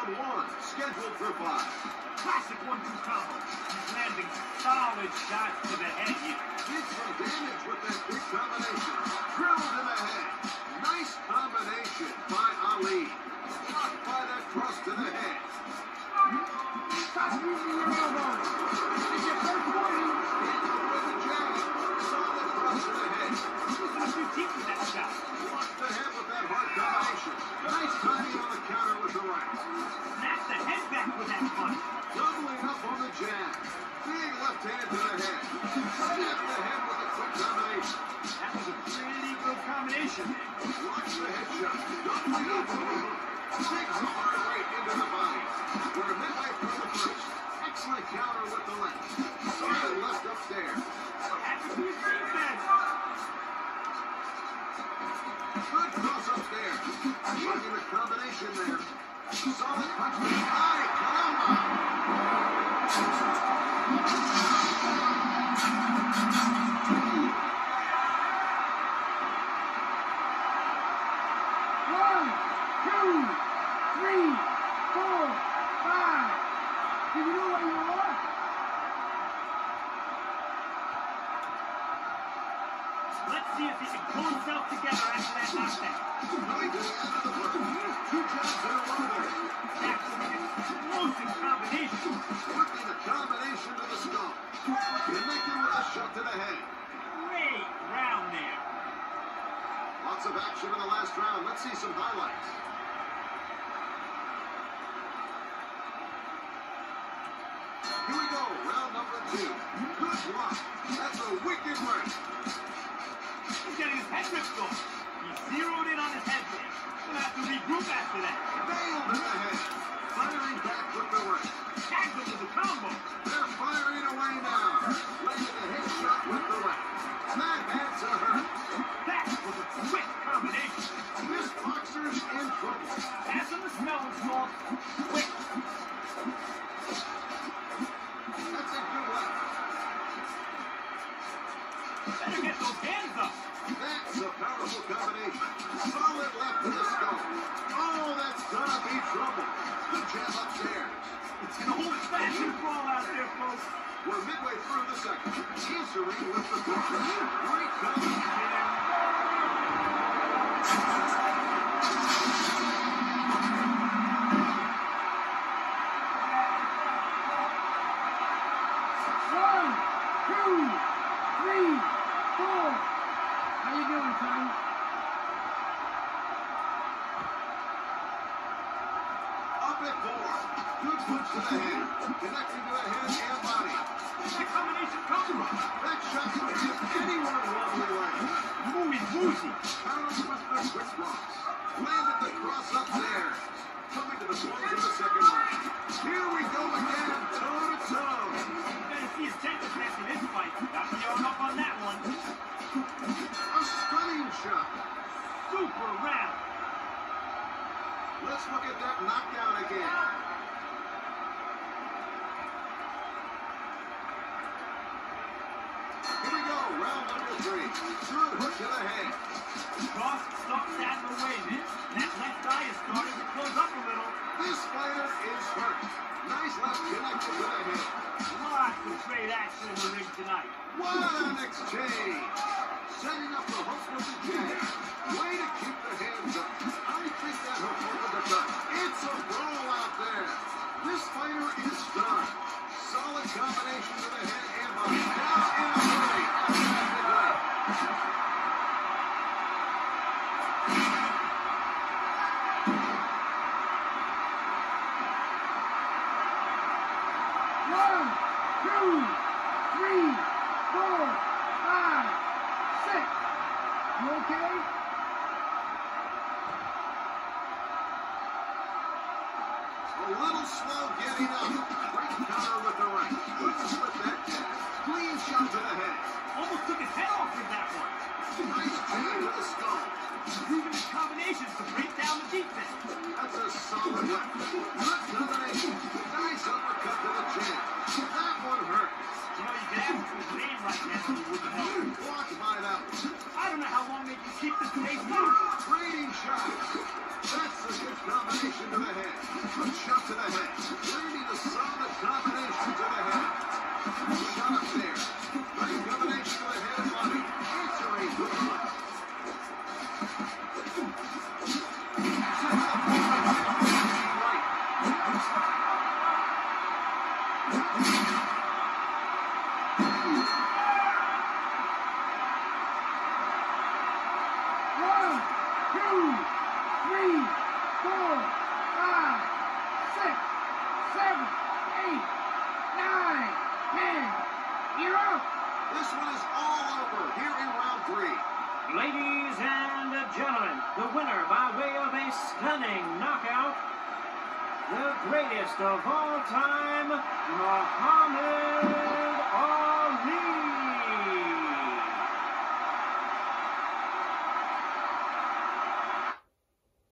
Round one, scheduled for 5. Classic 1-2 combo. He's landing solid shots to the head here. Did some damage with that big combination. Drilled to the head. Nice combination by Ali. Blocked by that cross to the head. Stop using your elbow. It's your first warning. Hit with a jab. Solid cross to the head. He's not too deep with that shot. Blocked the head with that hard combination. Nice timing on the counter with the right. Snap the head back with that punch. Doubling up on the jab. Big left hand to the head. Snap the head with a quick combination. That was a pretty good combination. Watch the headshot. Doubling up on the hook. Big hard right into the body. We're midway through the first. Excellent counter with the left. Solid left upstairs. That's a good defense. Good cross upstairs. Looking the combination there. Solid punch to the eye. One, two, three, four, five. Did you know what you are? Let's see if he can pull himself together after that knockdown. Coming to the end of the first. 2 jabs in a row there. That's an explosive combination. Working the combination to the skull. Connected with a shot to the head. Great round there. Lots of action in the last round. Let's see some highlights. Here we go. Round number 2. Good block. That's a wicked right. He's getting his head ripped off. He zeroed in on his head there. Gonna have to regroup after that. Nailed in the head. Firing back with the right. Tagged him with the combo. They're firing away now. Landing a headshot with the right. That had to hurt. That was a quick combination. This boxer's in trouble. Pass him the smelling salt. Quick. That's a good left. Better get those hands up. That's a powerful combination. Solid left to the skull. Oh, that's gonna be trouble. Good jab upstairs. It's an old-fashioned brawl out there, folks. We're midway through the second. Answering with the punch. Great combination. One, two, three, four. How you doing, son? Up at 4. Good punch to the head. Connecting to the head and body. The combination combo. That shot could give anyone wobbly legs. Mooey woozy. Counter with the quick cross. Landed the cross upstairs. Coming to the close of the second round. Here we go again, toe-to-toe. You better see his temper in this fight. Got me on up on that one. A stunning shot. Super round. Let's look at that knockdown again. Here we go, round number 3. Good hook to the head. Cross sucks out of the way, man. That left eye is starting to close up a little. This fighter is hurt. Nice left connected to the head. Lots of great action in the ring tonight. What an exchange. Setting up the hook with the jab. Way to keep the hands up. I think that hook opened the cut. It's a brawl out there. This fighter is done. Solid combination to the head and body. Now in a hurry. One, two, three, four, five, six. You okay? A little slow getting up. Great counter with the right. Good split that jab. Clean shot to the head. Almost took his head off with that one. Nice jab to the skull. Using his combinations to break down the defense. That's a solid left. Good combination. Nice uppercut to the chin. That one hurts. You know, you can ask him his name right now, and he wouldn't know. Blocked by that one. I don't know how long they can keep this pace up. Trading shot. That's a good combination to the head. Good shot 2, 3, 4, 5, 6, 7, 8, 9, 10. You're out. This one is all over here in round 3. Ladies and gentlemen, the winner by way of a stunning knockout, the greatest of all time, Muhammad Ali.